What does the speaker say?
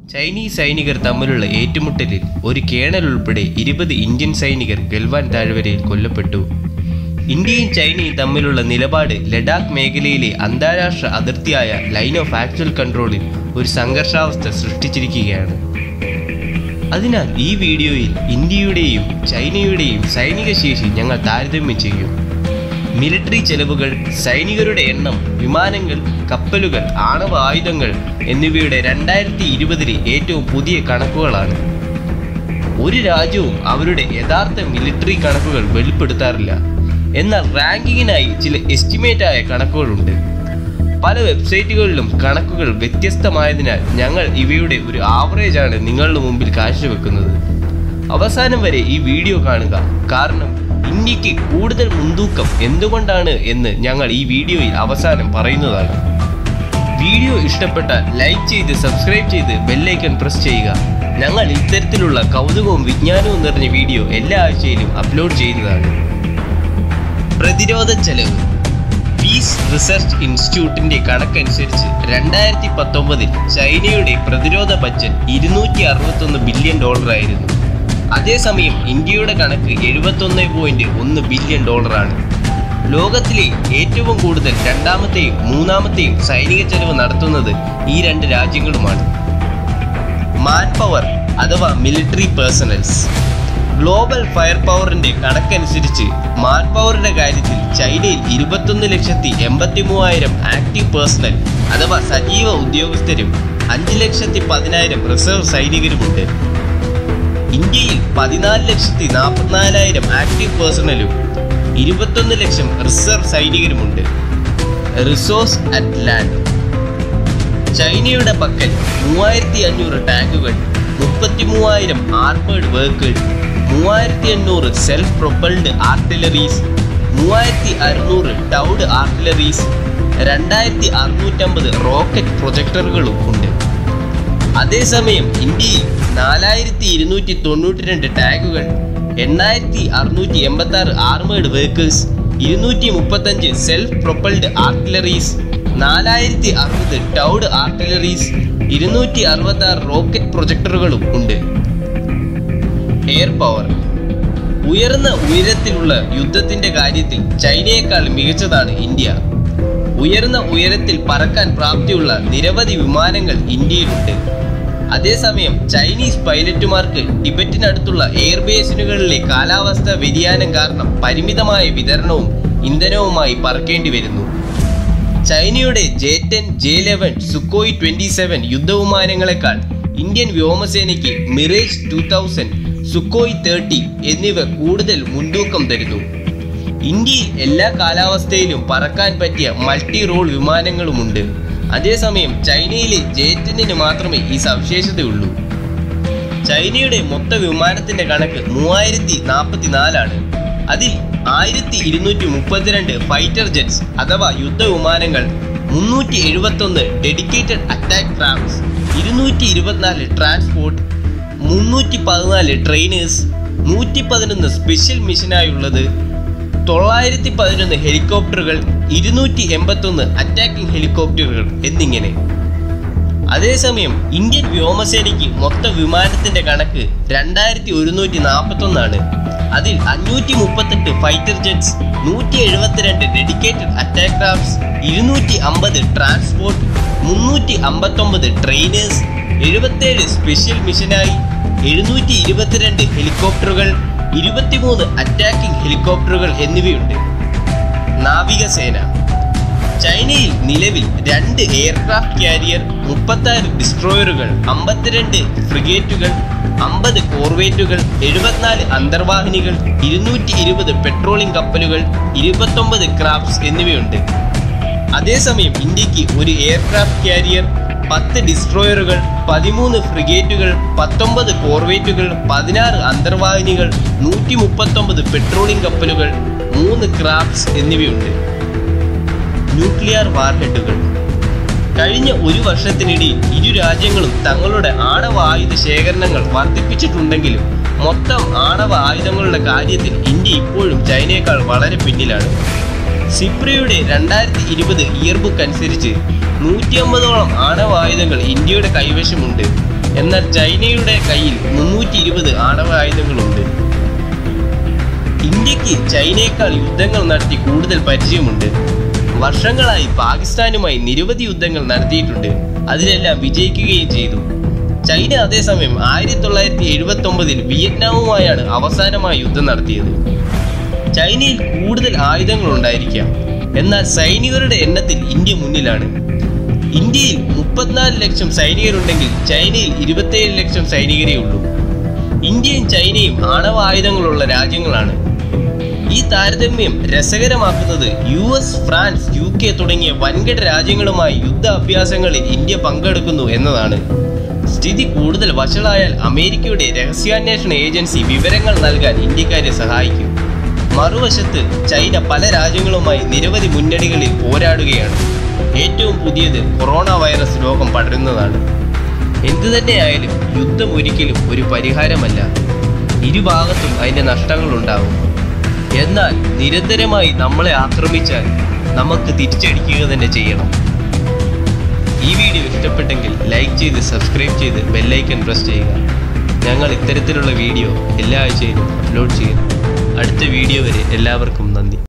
Chinese സൈനികർ തമ്മിലുള്ള ഏറ്റുമുട്ടലിൽ ഒരു കേണൽ ഉൾപ്പെടെ 20 ഇന്ത്യൻ സൈനികർ ഗൽവാൻ താഴ്വരയിൽ കൊല്ലപ്പെട്ടു. ഇന്ത്യയും ചൈനയും തമ്മിലുള്ള നിലപാട് ലഡാക്ക് മേഖലയിലെ അന്താരാഷ്ട്ര അതിർത്തിയായ ലൈൻ ഓഫ് ആക്ച്വൽ കൺട്രോളിൽ ഒരു സംഘർഷാവസ്ഥ സൃഷ്ടിച്ചിരിക്കുകയാണ്. അതിനാൽ ഈ വീഡിയോയിൽ ഇന്ത്യയുടെയും ചൈനയുടെയും സൈനിക ശേഷി ഞങ്ങൾ താരതമ്യം ചെയ്യും. മിലിറ്ററി ചെലവുകൾ, സൈനികരുടെ എണ്ണം, വിമാനങ്ങൾ, കപ്പലുകൾ, ആണവ ആയുധങ്ങൾ എന്നിവയുടെ 2020 ഏറ്റവും പുതിയ കണക്കുകളാണ്. ഒരു രാജ്യവും അവരുടെ യഥാർത്ഥ മിലിറ്ററി കണക്കുകൾ വെളിപ്പെടുത്താറില്ല. എന്നാൽ റാങ്കിങ്ങിനായി ചില എസ്റ്റിമേറ്റായ കണക്കുകളുണ്ട്. പല വെബ്സൈറ്റുകളിലും കണക്കുകൾ വ്യത്യസ്തമായതിനാൽ ഞങ്ങൾ ഇവയുടെ ഒരു ആവറേജാണ് നിങ്ങളുടെ മുമ്പിൽ കാഴ്ചവെക്കുന്നത്. അവസാനം വരെ ഈ വീഡിയോ കാണുക, കാരണം ഇന്ത്യക്ക് കൂടുതൽ മുൻതൂക്കം എന്തുകൊണ്ടാണ് എന്ന് ഞങ്ങൾ ഈ വീഡിയോയിൽ അവസാനം പറയുന്നതാണ്. വീഡിയോ ഇഷ്ടപ്പെട്ടാൽ ലൈക്ക് ചെയ്ത് സബ്സ്ക്രൈബ് ചെയ്ത് ബെല്ലൈക്കൺ പ്രസ് ചെയ്യുക. ഞങ്ങൾ ഇത്തരത്തിലുള്ള കൗതുകവും വിജ്ഞാനവും നിറഞ്ഞ വീഡിയോ എല്ലാ ആഴ്ചയിലും അപ്ലോഡ് ചെയ്യുന്നതാണ്. പ്രതിരോധ ചെലവ്. പീസ് റിസർച്ച് ഇൻസ്റ്റിറ്റ്യൂട്ടിന്റെ കണക്കനുസരിച്ച് 2019 ചൈനയുടെ പ്രതിരോധ ബഡ്ജറ്റ് $261 ബില്യൺ ആയിരുന്നു. അതേസമയം ഇന്ത്യയുടെ കണക്ക് $71.1 ബില്യൺ ആണ്. ലോകത്തിലെ ഏറ്റവും കൂടുതൽ രണ്ടാമത്തെയും മൂന്നാമത്തെയും സൈനിക ചെലവ് നടത്തുന്നത് ഈ രണ്ട് രാജ്യങ്ങളുമാണ്. മാൻ പവർ അഥവാ മിലിറ്ററി പേഴ്സണൽസ്. ഗ്ലോബൽ ഫയർ പവറിന്റെ കണക്കനുസരിച്ച് മാൻ പവറിന്റെ കാര്യത്തിൽ ചൈനയിൽ 21,83,000 ആക്റ്റീവ് പേഴ്സണൽ അഥവാ സജീവ ഉദ്യോഗസ്ഥരും 5,10,000 റിസർവ് സൈനികരുമുണ്ട്. ഇന്ത്യയിൽ 14,44,000 ആക്റ്റീവ് പേഴ്സണലും 21 ലക്ഷം റിസർവ് സൈനികരുമുണ്ട്. Resource at land. ചൈനയുടെ പക്കൽ 3,500 ടാങ്കുകൾ, 33,000 armed vehicle, 3,800 self propelled artilleries, 3,600 towed artilleries, 2,650 rocket പ്രൊജക്ടറുകളും ഉണ്ട്. അതേസമയം ഇന്ത്യയിൽ 4,292 ടാങ്കുകൾ, 8,686 armed vehicles, 235 self propelled artilleries, 4,060 towed artilleries, 266 rocket പ്രൊജക്ടറുകളും ഉണ്ട്. Air power. ഉയർന്ന ഉയരത്തിലുള്ള യുദ്ധത്തിന്റെ കാര്യത്തിൽ ചൈനയേക്കാൾ മികച്ചതാണ് ഇന്ത്യ. ഉയർന്ന ഉയരത്തിൽ പറക്കാൻ പ്രാപ്തിയുള്ള നിരവധി വിമാനങ്ങൾ ഇന്ത്യയിലുണ്ട്. അതേസമയം ചൈനീസ് പൈലറ്റുമാർക്ക് ടിബറ്റിനടുത്തുള്ള എയർബേസിനുകളിലെ കാലാവസ്ഥാ വ്യതിയാനം കാരണം പരിമിതമായ വിതരണവും ഇന്ധനവുമായി പറക്കേണ്ടി വരുന്നു. ചൈനയുടെ J-10, J-11, സുക്കോയ് 27 യുദ്ധവിമാനങ്ങളെക്കാൾ ഇന്ത്യൻ വ്യോമസേനയ്ക്ക് മിറേജ് 2000, സുക്കോയ് 30 എന്നിവ കൂടുതൽ മുൻതൂക്കം തരുന്നു. ഇന്ത്യയിൽ എല്ലാ കാലാവസ്ഥയിലും പറക്കാൻ പറ്റിയ മൾട്ടി റോൾ വിമാനങ്ങളുമുണ്ട്. അതേസമയം ചൈനയിലെ J-10 മാത്രമേ ഈ സവിശേഷതയുള്ളൂ. ചൈനയുടെ മൊത്ത വിമാനത്തിന്റെ കണക്ക് 3044 ആണ്. അതിൽ 1232 ഫൈറ്റർ ജെറ്റ്സ് അഥവാ യുദ്ധവിമാനങ്ങൾ, 371 dedicated attack crafts, 224 transport, 314 trainers, 111 special മിഷനായുള്ളത്, 911 ഹെലികോപ്റ്ററുകൾ, 281 അറ്റാക്കിംഗ് ഹെലികോപ്റ്ററുകൾ എന്നിങ്ങനെ. അതേസമയം ഇന്ത്യൻ വ്യോമസേനയ്ക്ക് മൊത്ത വിമാനത്തിന്റെ കണക്ക് 2141 ആണ്. അതിൽ 538 fighter jets, 172 dedicated attack crafts, 250 transport, 359 trainers, 77 special മിഷനായി, 722 ഹെലികോപ്റ്ററുകൾ, 23 അറ്റാക്കിംഗ് ഹെലികോപ്റ്ററുകൾ എന്നിവയുണ്ട്. നാവികസേന. ചൈനയിൽ നിലവിൽ 2 എയർക്രാഫ്റ്റ് കാരിയർ, 36 ഡിസ്ട്രോയറുകൾ, 52 ഫ്രിഗേറ്റുകൾ, 50 കോർവേറ്റുകൾ, 74 അന്തർവാഹിനികൾ, 220 പെട്രോളിംഗ് കപ്പലുകൾ, 29 ക്രാഫ്റ്റ്സ് എന്നിവയുണ്ട്. അതേസമയം ഇന്ത്യക്ക് ഒരു എയർക്രാഫ്റ്റ് കാരിയർ, 10 ഡിസ്ട്രോയറുകൾ, 13 ഫ്രിഗേറ്റുകൾ, 19 കോർവേറ്റുകൾ, 16 അന്തർവാഹിനികൾ, 139 പെട്രോളിംഗ് കപ്പലുകൾ, 3 ക്രാഫ്റ്റ്സ് എന്നിവയുണ്ട്. ന്യൂക്ലിയർ വാർഹെഡുകൾ. കഴിഞ്ഞ ഒരു വർഷത്തിനിടയിൽ ഇരു രാജ്യങ്ങളും തങ്ങളുടെ ആണവ ആയുധ ശേഖരണങ്ങൾ വർദ്ധിപ്പിച്ചിട്ടുണ്ടെങ്കിലും മൊത്തം ആണവ ആയുധങ്ങളുടെ കാര്യത്തിൽ ഇന്ത്യ ഇപ്പോഴും ചൈനയേക്കാൾ വളരെ പിന്നിലാണ്. സിപ്രയുടെ 2020 ഇയർ ബുക്ക് അനുസരിച്ച് 150ഓളം ആണവായുധങ്ങൾ ഇന്ത്യയുടെ കൈവശമുണ്ട്. എന്നാൽ ചൈനയുടെ കയ്യിൽ 320 ആണവ ആയുധങ്ങളുണ്ട്. ഇന്ത്യക്ക് ചൈനയേക്കാൾ യുദ്ധങ്ങൾ നടത്തി കൂടുതൽ പരിചയമുണ്ട്. വർഷങ്ങളായി പാകിസ്ഥാനുമായി നിരവധി യുദ്ധങ്ങൾ നടത്തിയിട്ടുണ്ട്. അതിലെല്ലാം വിജയിക്കുകയും ചെയ്തു. ചൈന അതേസമയം 1979 വിയറ്റ്നാമുമായാണ് അവസാനമായി യുദ്ധം നടത്തിയത്. ചൈനയിൽ കൂടുതൽ ആയുധങ്ങൾ ഉണ്ടായിരിക്കാം, എന്നാൽ സൈനികരുടെ എണ്ണത്തിൽ ഇന്ത്യ മുന്നിലാണ്. ഇന്ത്യയിൽ 34 ലക്ഷം സൈനികരുണ്ടെങ്കിൽ ചൈനയിൽ 27 ലക്ഷം സൈനികരേ ഉള്ളൂ. ഇന്ത്യയും ചൈനയും ആണവ ആയുധങ്ങളുള്ള രാജ്യങ്ങളാണ്. ഈ താരതമ്യം രസകരമാക്കുന്നത് US, ഫ്രാൻസ്, UK തുടങ്ങിയ വൻകിട രാജ്യങ്ങളുമായി യുദ്ധ അഭ്യാസങ്ങളിൽ ഇന്ത്യ പങ്കെടുക്കുന്നു എന്നതാണ്. സ്ഥിതി കൂടുതൽ വഷളായാൽ അമേരിക്കയുടെ രഹസ്യാന്വേഷണ ഏജൻസി വിവരങ്ങൾ നൽകാൻ ഇന്ത്യക്കാരെ സഹായിക്കും. മറുവശത്ത് ചൈന പല രാജ്യങ്ങളുമായി നിരവധി മുന്നണികളിൽ പോരാടുകയാണ്. ഏറ്റവും പുതിയത് കൊറോണ വൈറസ് രോഗം പടരുന്നതാണ്. എന്തുതന്നെയായാലും യുദ്ധം ഒരിക്കലും ഒരു പരിഹാരമല്ല. ഇരുഭാഗത്തും അതിൻ്റെ നഷ്ടങ്ങളുണ്ടാകും. എന്നാൽ നിരന്തരമായി നമ്മളെ ആക്രമിച്ചാൽ നമുക്ക് തിരിച്ചടിക്കുക തന്നെ ചെയ്യണം. ഈ വീഡിയോ ഇഷ്ടപ്പെട്ടെങ്കിൽ ലൈക്ക് ചെയ്ത് സബ്സ്ക്രൈബ് ചെയ്ത് ബെല്ലൈക്കൺ പ്രസ് ചെയ്യുക. ഞങ്ങൾ ഇത്തരത്തിലുള്ള വീഡിയോ എല്ലാ ആഴ്ചയിലും അപ്ലോഡ് ചെയ്യുന്നു. അടുത്ത വീഡിയോ വരെ എല്ലാവർക്കും നന്ദി.